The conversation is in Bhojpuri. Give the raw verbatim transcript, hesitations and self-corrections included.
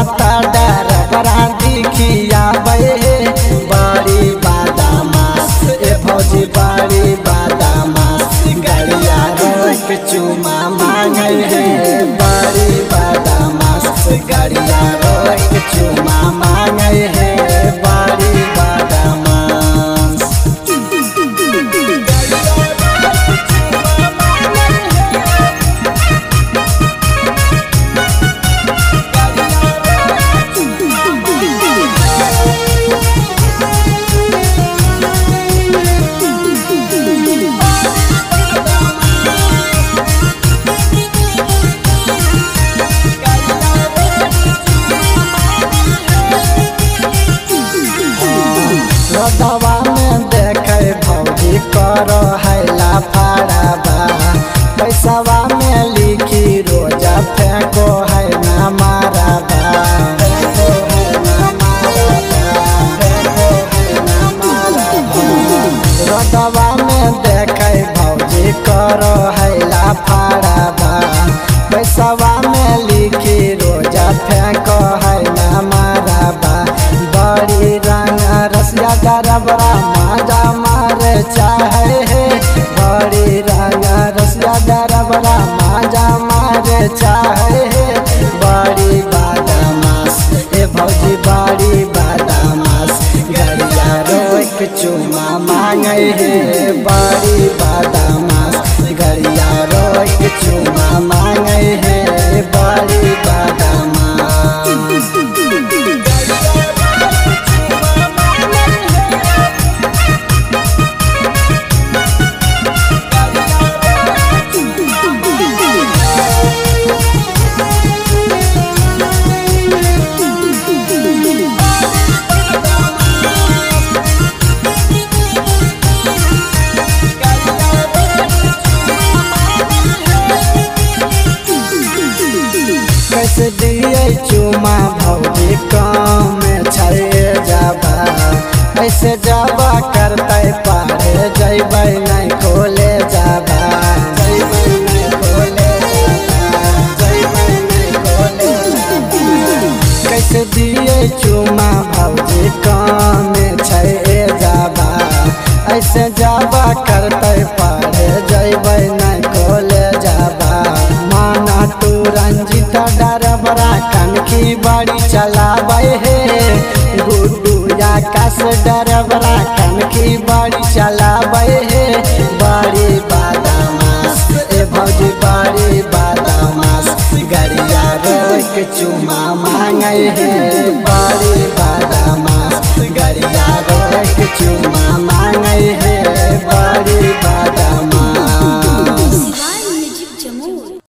बात डर बरा दिखिया बहे बड़ी बादामास ए भौजी बड़ी बादामास गड़िया रोक चुमा मांगे है बड़ी बादामास गड़िया रोक चुमा मांगे है बड़ी बादामास। रदवा में देखे भौजी करो हैला फाड़ाबा पैसावा में लिखी रोजा फेंको है ना माराबा रदवा में देखे भौजी करो हैला फाड़ाबा पैसावा में लिखी रोजा फेंको है ना माराबा बड़ी रंग रसिया डरबरा माजा मारे चाहे है बड़ी रंग रसिया डरबरा माजा मारे चाहे है बड़ी बादामास ए भौजी बड़ी बादामास गड़िया रोक चुमा मांगे है बड़ी बादामास गड़िया रोक चुमा मांगे है बड़ी बादामास। कैसे दिए चुमा भौजी काम छे जाबा ऐसे जाबा करते पारे जैबै नहीं खोले जाबा जैबै नहीं खोले जैबै नहीं खोले कैसे दिए चुमा भौजी काम छे जाबा ऐसे जाबा करते पारे जैबै नहीं खोले जाबा माना तू रंजित डरबरा कनखी बड़ी चलावे है गुड्डू आकाश डरबरा कनखी बड़ी चलावे है बड़ी बादामास ए भौजी बड़ी बादामास गड़िया रोक चुमा मांगे है।